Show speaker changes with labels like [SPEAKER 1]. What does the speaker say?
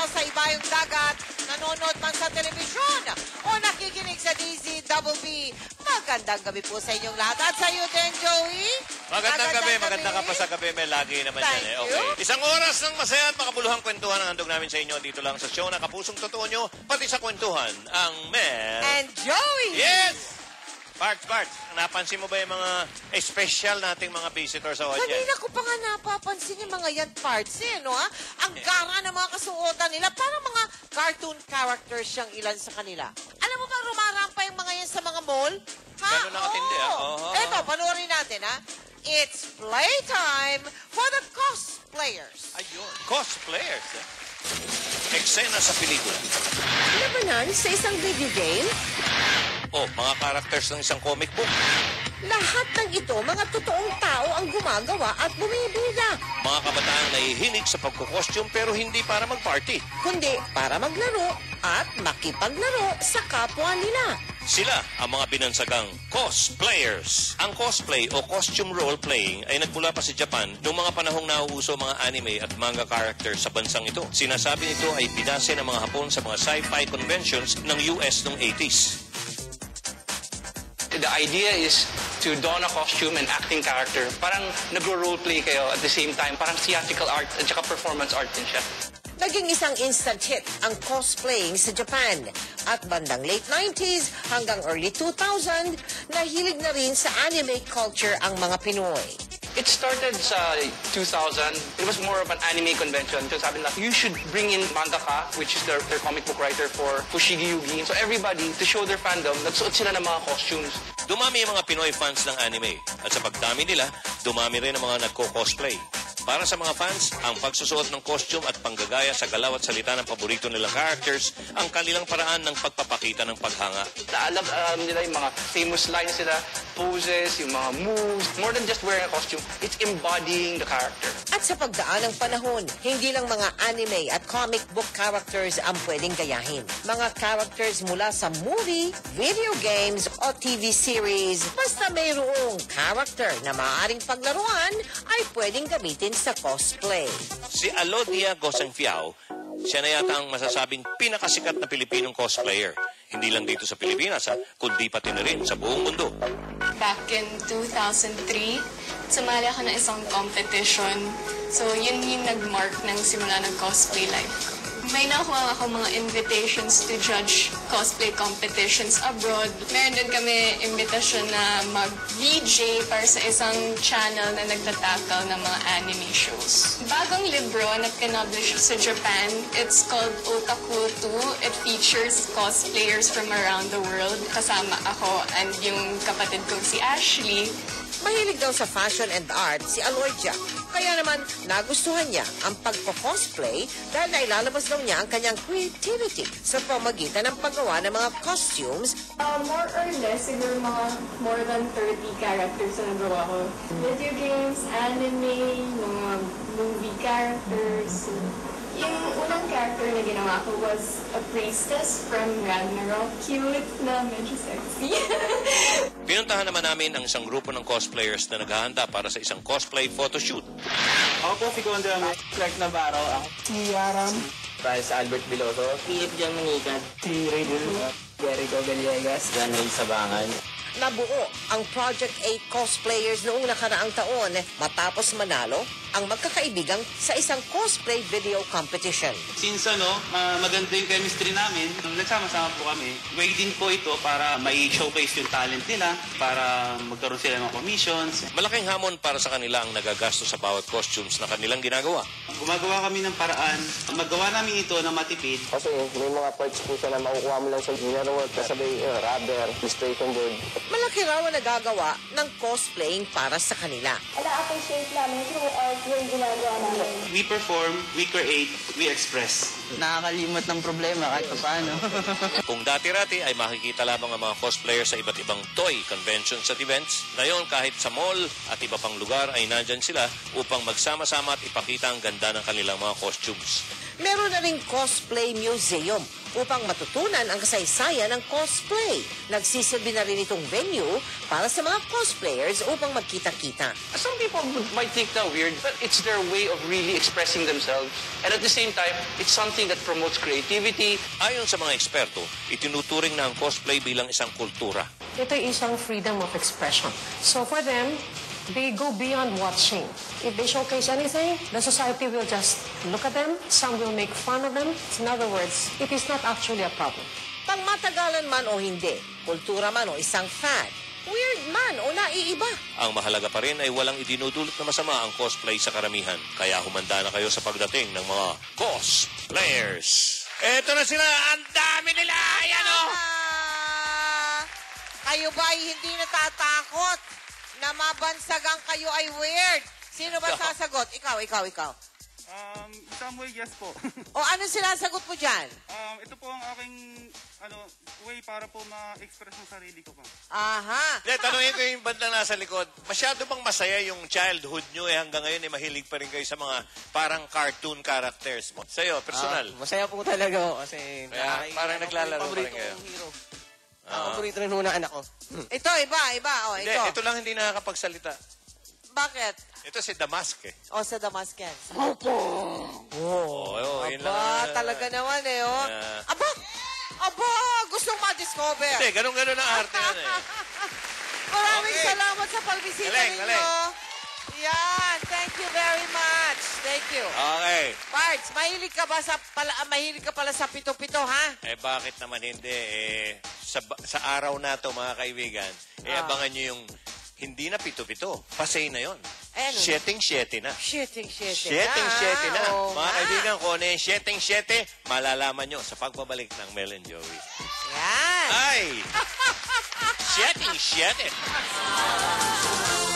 [SPEAKER 1] nasa sa ibayong dagat, nanonood man sa telebisyon, o nakikinig sa DZBB. Magandang gabi po sa inyong lahat. At sa iyo din, Joey.
[SPEAKER 2] Magandang gabi. Maganda ka pa sa gabi. May lagi naman yan eh. Okay. Isang oras ng masaya at makabuluhang kwentuhan ang handog namin sa inyo dito lang sa show na kapusong totoo nyo, pati sa kwentuhan, ang Mel
[SPEAKER 1] and Joey.
[SPEAKER 2] Yes! Parts, napansin mo ba yung mga special nating mga visitors sa audience?
[SPEAKER 1] Kanina ko pa nga napapansin yung mga yan parts no ha? Ang gara ng mga kasuotan nila, parang mga cartoon characters siyang ilan sa kanila. Alam mo ba, rumarampa yung mga yan sa mga mall? Ha?
[SPEAKER 2] Ganun nakatindi,
[SPEAKER 1] Eto, panoorin natin, ha? It's playtime for the cosplayers.
[SPEAKER 2] Ayun, cosplayers, Eksena sa pelikula.
[SPEAKER 1] Labanan sa isang video game?
[SPEAKER 2] O, mga characters ng isang comic book.
[SPEAKER 1] Lahat ng ito, mga totoong tao ang gumagawa at bumibida.
[SPEAKER 2] Mga kabataang nahihilig sa pagkukostume pero hindi para mag-party.
[SPEAKER 1] Kundi para maglaro at makipaglaro sa kapwa nila.
[SPEAKER 2] Sila ang mga binansagang cosplayers. Ang cosplay o costume role-playing ay nagmula pa sa Japan noong mga panahong nauuso mga anime at manga characters sa bansang ito. Sinasabi nito ay binase ng mga Hapon sa mga sci-fi conventions ng US noong 80s.
[SPEAKER 3] The idea is to don a costume and acting character. Parang nagro-roleplay kayo at the same time. Parang theatrical art at saka performance art din siya.
[SPEAKER 1] Naging isang instant hit ang cosplaying sa Japan. At bandang late 90s hanggang early 2000, nahilig na rin sa anime culture ang mga Pinoy.
[SPEAKER 3] It started sa 2000. It was more of an anime convention. So sabi nila, you should bring in mangaka, which is their comic book writer for Fushigi Yugi. So everybody, to show their fandom, nagsuot sila ng mga costumes.
[SPEAKER 2] Dumami ang mga Pinoy fans ng anime. At sa pagdami nila, dumami rin ang mga nagko-cosplay. Para sa mga fans, ang pagsusuot ng costume at panggagaya sa galaw at salita ng paborito nilang characters ang kanilang paraan ng pagpapakita ng paghanga.
[SPEAKER 3] Alam nila yung mga famous lines nila, poses, yung mga moves. More than just wearing a costume, it's embodying the character.
[SPEAKER 1] At sa pagdaan ng panahon, hindi lang mga anime at comic book characters ang pwedeng gayahin. Mga characters mula sa movie, video games o TV series, basta mayroong character na maaaring paglaruan ay pwedeng gamitin sa cosplay.
[SPEAKER 2] Si Alodia Gosengfiao, siya na yata ang masasabing pinakasikat na Pilipinong cosplayer. Hindi lang dito sa Pilipinas, kundi pati na rin sa buong mundo.
[SPEAKER 4] Back in 2003, sumali ako ng isang competition. So, yun yung nag-mark ng simula ng cosplay life ko. May nakuha ako mga invitations to judge cosplay competitions abroad. Meron din kami invitation na mag-VJ para sa isang channel na nagtatakal ng mga anime shows. Bagong libro na pinablish sa Japan, it's called Otaku 2. It features cosplayers from around the world. Kasama ako and yung kapatid kong si Ashley.
[SPEAKER 1] Mahilig daw sa fashion and art si Alodia. Kaya naman nagustuhan niya ang pagpo-cosplay dahil nailalabas daw niya ang kanyang creativity sa pamagitan ng paggawa ng mga costumes.
[SPEAKER 4] More or less, siguro mga more than 30 characters na nagawa ko. Video games, anime, mga movie characters. Yung unang character na ginawa ko was a priestess from Ragnarok. Cute na medyo sexy.
[SPEAKER 2] Pinuntahan naman namin ang isang grupo ng cosplayers na naghahanda para sa isang cosplay photoshoot.
[SPEAKER 5] Ako po si Gondra Clark Navarro. Ako si Aram. Bryce Albert Biloso. Philip John Manican. Si Raydel. Jericho Gallegas. John Ray Sabangan.
[SPEAKER 1] Nabuo ang Project 8 cosplayers noong nakaraang taon matapos manalo ang magkakaibigang sa isang cosplay video competition.
[SPEAKER 5] Since maganda yung chemistry namin, nagsama-sama po kami. Waiting po ito para may showcase yung talent nila, para magkaroon sila ng commissions.
[SPEAKER 2] Malaking hamon para sa kanila ang nagagastos sa bawat costumes na kanilang ginagawa.
[SPEAKER 5] Gumagawa kami ng paraan. Magawa namin ito na matipid.
[SPEAKER 6] Kasi may mga parts po siya na makukuha mo lang sa inner work, kasabay rubber, illustration board.
[SPEAKER 1] Malaki raw ang nagagawa ng cosplaying para sa kanila.
[SPEAKER 4] Na-appreciate namin throughout yung ginagawa namin.
[SPEAKER 5] We perform, we create, we express.
[SPEAKER 7] Nakakalimot ng problema kahit paano.
[SPEAKER 2] Kung dati-rati ay makikita lamang ang mga cosplayers sa iba't ibang toy conventions at events, ngayon kahit sa mall at iba pang lugar ay nandyan sila upang magsama-sama at ipakita ang ganda ng kanilang mga costumes.
[SPEAKER 1] Meron na ring cosplay museum upang matutunan ang kasaysayan ng cosplay. Nagsisilbi na rin itong venue para sa mga cosplayers upang magkita-kita.
[SPEAKER 3] Some people might think that weird, but it's their way of really expressing themselves. And at the same time, it's something that promotes creativity.
[SPEAKER 2] Ayon sa mga eksperto, itinuturing na ang cosplay bilang isang kultura.
[SPEAKER 8] Ito ay isang freedom of expression. So for them, they go beyond watching. If they showcase anything, the society will just look at them. Some will make fun of them. In other words, it is not actually a problem.
[SPEAKER 1] Pangmatagalan man o hindi, kultura man o isang fad, weird man o naiiba.
[SPEAKER 2] Ang mahalaga pa rin ay walang idinudulot na masama ang cosplay sa karamihan. Kaya humanda na kayo sa pagdating ng mga cosplayers. Eto na sila! Ang dami nila! Ayan o!
[SPEAKER 1] Kayo ba ay hindi natatakot na mabansagang kayo ay weird? Sino ba sasagot? Ikaw.
[SPEAKER 9] Some way, yes po.
[SPEAKER 1] O ano sinasagot mo dyan?
[SPEAKER 9] Ito po ang aking way para po ma-express ng sarili ko po.
[SPEAKER 1] Aha.
[SPEAKER 2] Tanungin ko yung bandang nasa likod. Masyado bang masaya yung childhood nyo hanggang ngayon mahilig pa rin kayo sa mga parang cartoon characters mo? Sa'yo, personal.
[SPEAKER 5] Masaya po talaga ako kasi
[SPEAKER 2] parang naglalaro pa rin kayo.
[SPEAKER 5] Paborito rin muna anak ko.
[SPEAKER 1] Ito, iba. O,
[SPEAKER 2] Hindi,
[SPEAKER 1] ito.
[SPEAKER 2] ito lang hindi nakakapagsalita.
[SPEAKER 1] Bakit?
[SPEAKER 2] Ito si Damask eh.
[SPEAKER 1] O, sa Damascus.
[SPEAKER 2] Oo, yun lang.
[SPEAKER 1] Talaga naman eh, oh.
[SPEAKER 2] Yeah.
[SPEAKER 1] Aba, gustong ma-discover.
[SPEAKER 2] Hindi, ganun-ganun ang arte yan eh.
[SPEAKER 1] Maraming
[SPEAKER 2] Okay.
[SPEAKER 1] salamat sa pagbisita
[SPEAKER 2] Galing,
[SPEAKER 1] ninyo.
[SPEAKER 2] galing.
[SPEAKER 1] Yan, thank you very much. Thank you.
[SPEAKER 2] Okay.
[SPEAKER 1] Parts, mahilig ka pala sa pito-pito, ha?
[SPEAKER 2] Bakit naman hindi? Sa araw na to mga kaibigan, abangan nyo yung hindi na pito-pito. Pasay na yon.
[SPEAKER 1] Ano?
[SPEAKER 2] Siyeteng-siyete na.
[SPEAKER 1] Siyeteng-siyete
[SPEAKER 2] Na.
[SPEAKER 1] Oo
[SPEAKER 2] Mga
[SPEAKER 1] nga.
[SPEAKER 2] kaibigan, kung ano yung siyeteng-siyete, malalaman nyo sa pagbabalik ng Mel and Joey.
[SPEAKER 1] Yan.
[SPEAKER 2] Ay! Siyeteng-siyete!